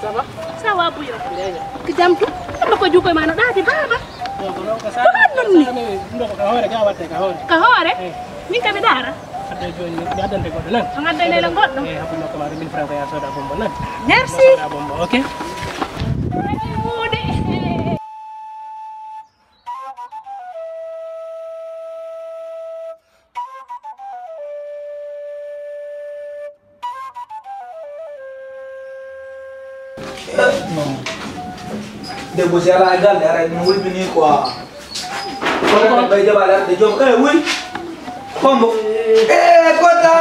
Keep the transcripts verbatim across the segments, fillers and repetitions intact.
Ça va? Ça va buya. Ki jamtu? Amma ko jukoy mano dati baba. Non ko sa. Baba nonni. Ndo ko hore ga watte ka hore. Ka hore? Min ka be dara. Ade joni mi adante goddo nan. Ngadde ne la goddo. Eh habu ko mari mille francs ya soda bombo nan. Merci. Soda bombo, OK? De bosé la gal era no will bini quoi. Ko bay jabala de jom eh oui. Kombo. Eh kota.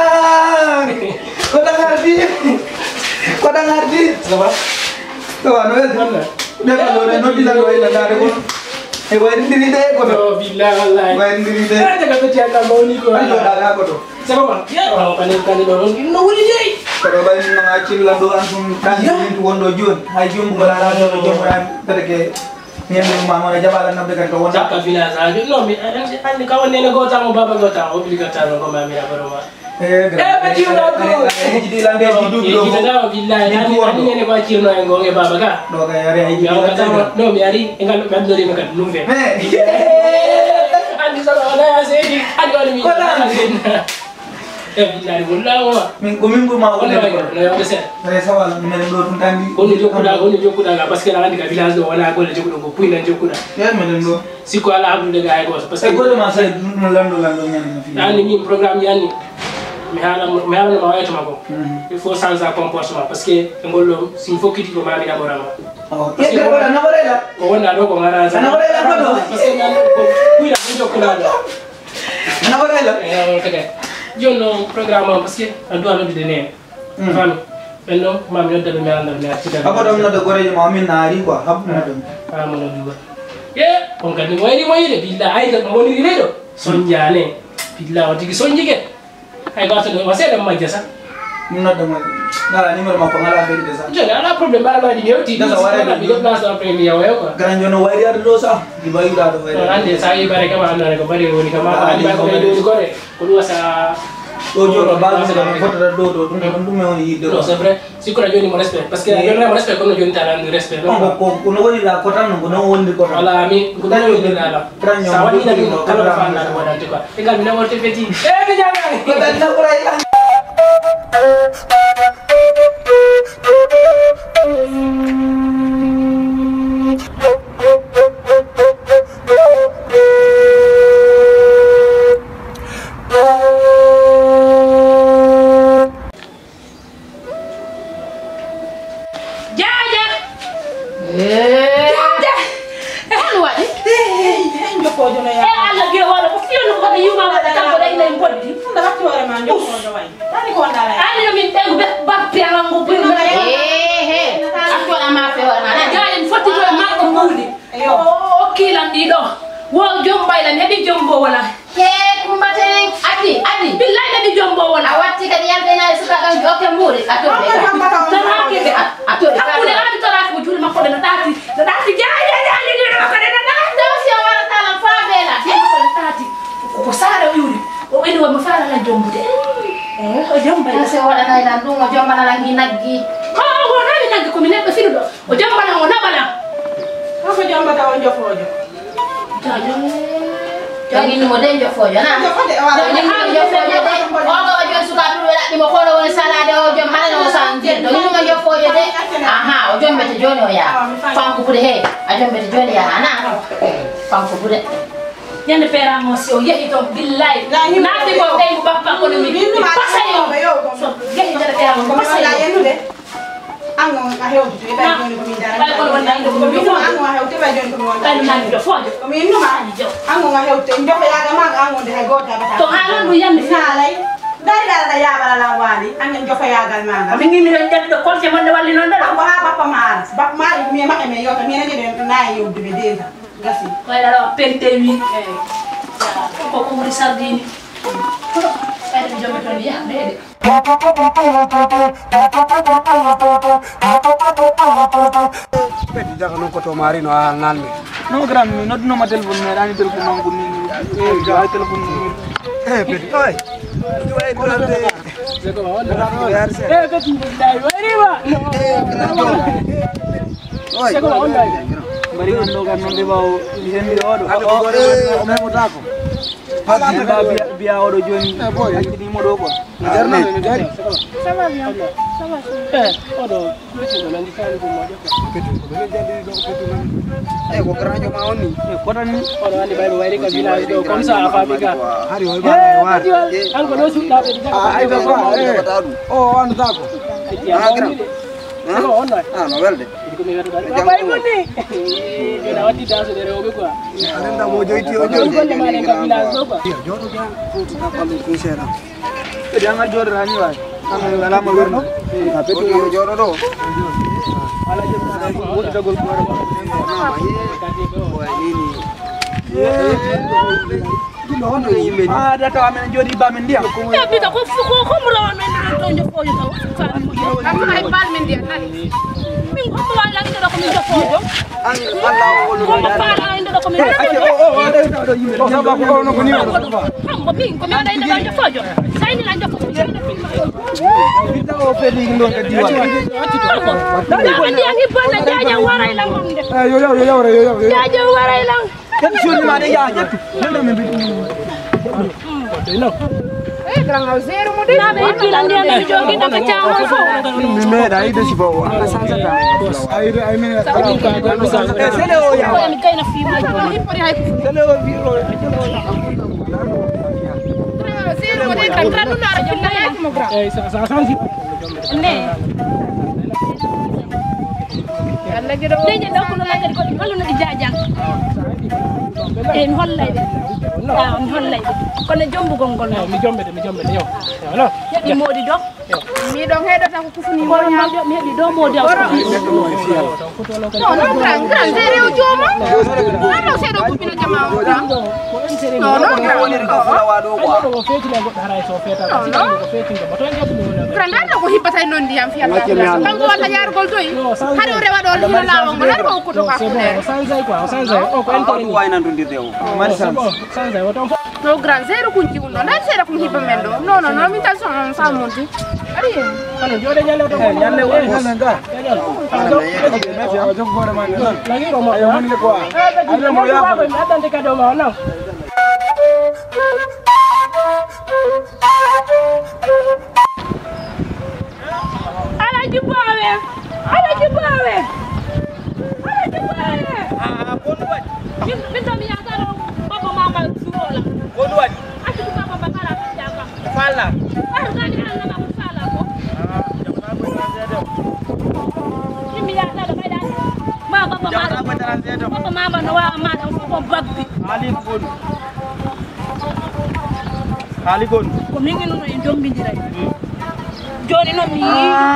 Kota ngardi. Kota ngardi. Ça va? Ça va no el. De ba lo no dila lo ila dare ko. E way ndiri de ko do. Oh billahi wallahi. Way ndiri de. Ah daga to tiaka mawni ko. Ayo daga ko do. C'est comment? Oh kan kan do no wuli jey. Ko bay nga ci la do antum tan ni wondo jon. Hay jom bala la do jom ram terke. Niam mama jabala na de kan ko wonda. Jaka village a no mi andi ka wonne ne gota mo baba gota obligatoire ko mami na baroma. Eh petit una ko. Jidi lande di du do. Jidi na billahi yani ani ne ko cirno en go e baba ka. Do ka yare ay Mi awata no mi ari engal be andori me kat lumbe. Me. Andi sa ala sedi andi woni mi. Eh billahi wallahi. Min ko min ko ma wala ko. No yo bese. Re sawala men do tun tandi. Ko ni jokuda ko ni jokuda ga parce que la andi ka village do wala ko le jokuda ko puina jokuda. Ya men do. Siko ala abdu de ga ay go parce E que ko ma say no lando lando nyan fi. yani ni programme yani mi hala mi hala ma wayto mako. Il faut changer comportement parce que ngollo sin fokiti ko mami na morama. Oh, e ko na warela. Ko wonna do ko ngara sa. Na warela ko do. Parce que nan ko puina ko jokuda do. Na warela. Eh kake. Jonno programme parce que ando ando de ne. Fami. Benno mami yodda be mi anda mi arti da. Ako dum no de gore ma min naari quoi hab na dum. Ah mo no duwa. Ye on kan ni wayri wayri billa ay da mo ni redo. Sonjane. Billa o tigi sonjige. Ay ba to wase da majja sa. Min no dum. Ngala ni ma ko ngala be de sa. Jone ala problem bala ba di yoti. Dasa ware bi do place da premier yo ko. Garan jono wayri ar do sa. Di bayu da do wayri. Ande sa yi bare kama andane ko bare woni kama andi ba ko do ko re. Ko do sa do jono ba do da foto da do do dum dum me woni yidde. Non c'est vrai. Si ko joni mo respect parce que joni mo respect ko no joni tala ndi respect. Ko ko ko no woni la ko tan no no woni ko. Wala mi ko do joni dala. Sa wani na ko kala fa na ko wadante ko. Egal mi na worte petit. Eh ke jaga. Ko dan na ko ray. Jangan mau deh jauh foya, nah. Jangan mau jauh foya deh. Oh, kalau jual suka dulu lah, di mau kalau orang salah deh, oh jual mana orang sanjir. Jangan mau jauh foya deh. Aha, oh jual bete jual ya. Pangku pun deh, aja bete jual ya, anak. Pangku pun deh. Yang perang masih, oh ya itu bilai. Nanti kau teh bapak kau ni, pasai yo. So, jadi jadi perang pasai yo. Ango aheu tu iba joni ko mindara. Ba ko wanda ndo ko Minno ango aheu te ba joni ko wanda. Kan na ndo fojo. Ko minno ma jo. Ango aheu te ndo ko yaga ma ango de hay gota bata. To hala no yammi salai. Dari dara da ya bala la wali. Angen jo fa yagal ma. Mi ngi mi len jatti do ko ci man walli non dara. Ko ha papa ma. Bap ma mi ma me yo to mi na de na yo de deza. Gasi. Ko la pente wi. Eh. Ko ko muri sardini. Ay de jobe to ya de. Peti jaga non koto mari no hal nalme. No gram mi no no ma telephone me rani telephone ngoni. Eh ja telephone. Eh peti oi. Tu ai durante Jago mau. Eh, kau tu dai, wari ba? Oi. Jago mau dai. Bari ngando kan nonde bau disendi odo. Oh, me mutako. Pagi biya biya odo joni. Akini modo ko. Jarna jari. Sama dia. Sama. Eh, odo. Kuci nanti kali ko mo jago. Ketu, boleh jadi dok ketu kan. Eh, ko keranjo mau ni. Kota ni. Odo andi bai wari ka bila do comme ça afa bika. Hari oi ba war. An ko no su da be jago. Ah, ai ba ko. Oh, anu tako. Ah, kira. Jago on dai. Ah, no verde. Apa ibu ni? Dia wati dah sudah reobe kuah. Ada mau joiti Ojo ojo. kon mana yang kau bilang tu kuah? Iya, jodoh kan. Ku tak palu ku sera. Jangan jor rani wa. Kami lama werno. Tapi tu yo jor do. Ala je mana Ko dagol ko ara. Mama ye. Ini. Kilo ono yimbe. Ah, da taw amen jodi ba men dia. Ya bita ko ko ko mura men to njo fojo taw. Aku ay bal men dia nani. Min ko ko wala ngi do ko min do fojo. Ani Allah ko lu. Ko ko wala ngi do ko min. Oh, oh, ada ada yimbe. Ko sabab ko ono ko ni. Ko min ko min da inde do fojo. Sai ni la do ko. Kita o peli ndo ka diwa. Da andi angi bana jaja waray lang mom de. Eh, yo yo yo yo yo yo. Jaja waray lang. Kan suri ma de ya jatu. Nda men bi. Eh, kerang zero mo din. Nabe bilang dia na jogi na kacang fo. Mi me da ide si bawa. Sansa da. Ai ai me. Eh, sele o ya. Ko mi kay na fi ma. Ni pori hay. Sele o bi ro. Zero mo din kan kan na ra pinna ya mo gra. Eh, sa sa sa si. Ne. Allah gero. Deje do ko na ngari ko halu na jajang. En hollay de. Ah, en hollay de. Kono jombu gongol na. Mi jombe de mi jombe de yo. Hello. Ya di modi do. Mi do hedo ta ko kufuni mo nya. Mi di do modi do. No, no, gran, gran, zero jomo. No, zero kupina jama. No, no, gran. Woni ka fala wa do Ko ko feti na go haray so feta. Ko feti ko to ngi ko. Gran da ko hibata non ndiyam fi Allah. Kan ko wala yar gol toy. Hari ore wado hino lawo mo lar ko ko to ka ko der. Sanzai kwa, sanzai. O ko ento ni. wa ina ndundi dewo. Mari sam. Sanzai wato. No, gran, zero kunci uno. Dan zero kun hiba mendo. No, no, no, mi tan son sa monti. Ari. Kalau jode nyalle to. Eh, nyalle wa Ana da. Me fi ajo ko da man. Lagi romo. Ayo mun le ko. Ai mo ya ba. Ada ndeka do ma na. Ala jibawe. Ala jibawe. Ala jibawe. Ah, ponu wa. Minta mi yakaro baba mama surola. Ponu wa. Aku suka baba kala jaka. Fala. Baru kali Allah ma sala ko. Ah, jangan apa transedo. Kimi ya ta da bai da. Ma baba Jangan ma. apa transedo. Baba mama no wa ma da ko bagbi. Ali kon. Ali kon. Ko mi ngi no en jombi diray. Joni no mi.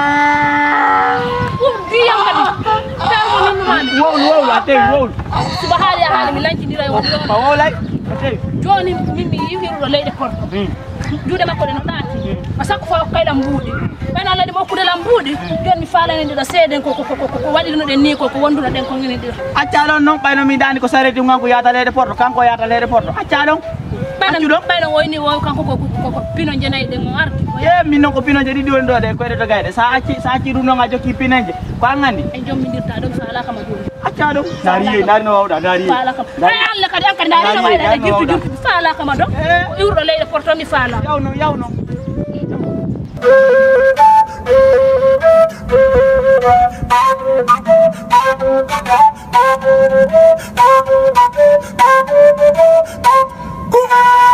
Ko biya ngadi. Ta mo ni ma. Wow, wow, ate wow. Subahana ya hali mi lanci diray won. Pawo lay. Ate. Joni mimi yiwiro leyde korto. Juude makko de no ɗaati ma sakko fa kayɗa mbuuɗi ɓayno allah de mo hokkudelam mbuuɗi joni mi falani ɗiɗo seeden ko ko waɗirno ɗen ni ko ko wonduno ɗen ko ngini ɗiɗo Accalon non ɓayno mi dani ko sareti kanko yata leyde porto kanko yata leyde porto accalon ɓayno ɓayno woyni wo kanko ko pino jenayi ɗen o arti e min noon ko pinoje ɗiɗi woni ɗo de koyɗe to gayɗe sa acci sa acci ɗum noon a jokki pineje ko an gandi e jommidirta ɗum sa ala kama joni acca ɗum dari yeyi dari no wawɗa dari fa ala kama ay allah kadi an kadi darino wayɗaɗa jippi jippi fa ala kama ɗo iwrɗo leyɗe porto mi faala yawno yawno Kuma